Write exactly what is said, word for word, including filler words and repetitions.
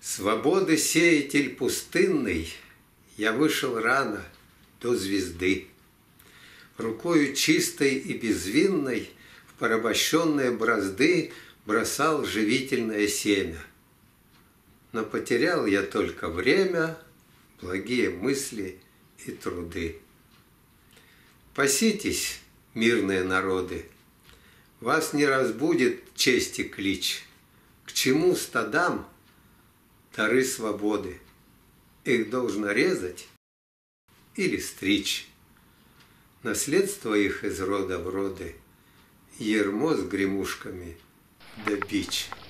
Свободы сеятель пустынный, я вышел рано до звезды. Рукою чистой и безвинной в порабощенные бразды бросал живительное семя. Но потерял я только время, благие мысли и труды. Паситесь, мирные народы, вас не разбудит чести клич. К чему стадам дары свободы? Их должно резать или стричь. Наследство их из рода в роды, ермо с гремушками да бич.